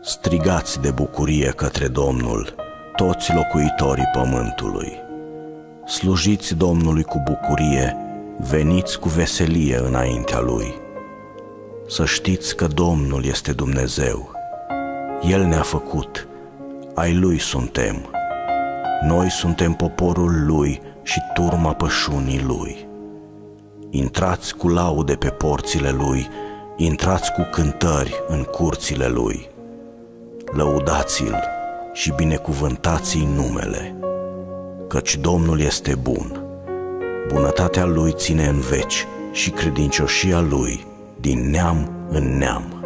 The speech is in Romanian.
Strigați de bucurie către Domnul, toți locuitorii pământului. Slujiți Domnului cu bucurie, veniți cu veselie înaintea Lui. Să știți că Domnul este Dumnezeu. El ne-a făcut, ai Lui suntem. Noi suntem poporul Lui și turma pășunii Lui. Intrați cu laude pe porțile Lui, intrați cu cântări în curțile Lui. Lăudați-l și binecuvântați-i numele, căci Domnul este bun. Bunătatea Lui ține în veci și credincioșia Lui din neam în neam.